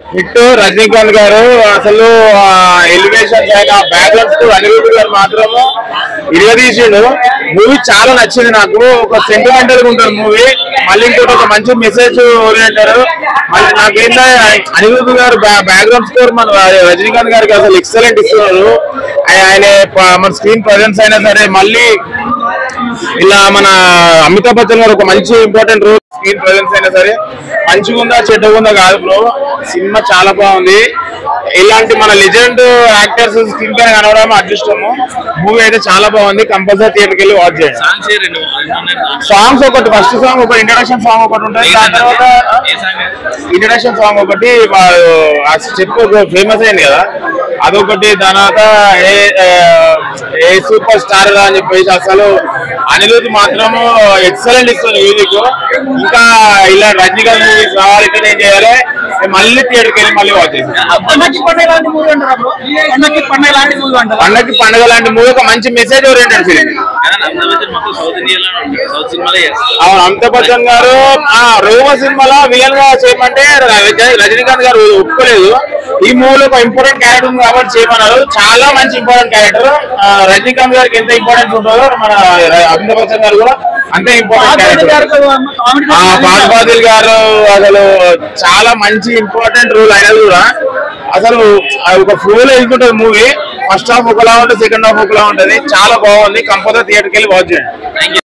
Hit Rajinikanth గారు అసలు elevations అయిన బ్యాక్గ్రౌండ్స్ అనిరుద్ధ్ గారు మాత్రము ఇరగదీసిండు. మూవీ చాలా నచ్చింది నాకు. ఒక సెంటిమెంటల్ గా ఉంటుంది మూవీ. మళ్ళీ ఇంకోటి ఒక మంచి మెసేజ్ ఓరియంటారు. మళ్ళీ నాకేంటో అనిరుద్ధ్ గారు బ్యాక్గ్రౌండ్ స్కోర్ మన రజనీకాంత్ గారికి అసలు ఎక్సలెంట్ ఇస్తున్నారు. ఆయన మన స్క్రీన్ ప్రజెన్స్ అయినా సరే, మళ్ళీ ఇలా మన అమితాబ్ బచ్చన్ గారు ఒక మంచి ఇంపార్టెంట్ రోల్ స్క్రీన్ ప్రజెన్స్ అయినా సరే, మంచిగా ఉందా చెడ్డగా ఉందా కాదు బ్రో, సినిమా చాలా బాగుంది. ఇలాంటి మన లెజెండ్ యాక్టర్స్ స్క్రీన్ పైన కనవడం అదృష్టము. మూవీ అయితే చాలా బాగుంది. కంపల్సరీ థియేటర్కి వెళ్ళి వాచ్ చేయండి. సాంగ్స్ ఒకటి, ఫస్ట్ సాంగ్ ఒకటి, ఇంట్రడక్షన్ సాంగ్ ఒకటి ఉంటుంది. దాని తర్వాత ఇంట్రడక్షన్ సాంగ్ ఒకటి చెప్పు ఫేమస్ అయింది కదా, అదొకటి. దాని తర్వాత ఏ సూపర్ స్టార్ అని చెప్పేసి అసలు అనిరుద్ధ్ మాత్రము ఎక్సలెంట్ ఇస్తుంది మ్యూజిక్. ఇంకా ఇలా రజనీకాంత్ మూవీస్ రావాలంటే నేను చేయాలి, మళ్ళీ థియేటర్కి వెళ్ళి మళ్ళీ వాచ్ చేసి. పండగకి పండుగ లాంటి మూవీ, ఒక మంచి మెసేజ్ ఓరియంటెడ్ ఫిలిం. అవును, అమితాబ్ బచ్చన్ గారు రోమ సినిమాలో విలన్ గా చేయమంటే రజనీకాంత్ గారు ఒప్పుకోలేదు. ఈ మూవీలో ఒక ఇంపార్టెంట్ క్యారెక్టర్ ఉంది కాబట్టి చేయమన్నారు. చాలా మంచి ఇంపార్టెంట్ క్యారెక్టర్. రజనీకాంత్ గారికి ఎంత ఇంపార్టెన్స్ ఉంటుందో మన అమితాబ్ బచ్చన్ గారు కూడా అంతే ఇంపార్టెంట్ క్యారెక్టర్. ఫాద్ గారు అసలు చాలా మంచి ఇంపార్టెంట్ రోల్ అయినది కూడా. అసలు ఒక ఫ్లోలో వెళ్తుంటది మూవీ. ఫస్ట్ హాఫ్ ఒకలా ఉంటుంది, సెకండ్ హాఫ్ ఒకలా ఉంటుంది. చాలా బాగుంది. కంపల్సరీ థియేటర్కి వెళ్ళి వాచ్ చేయండి.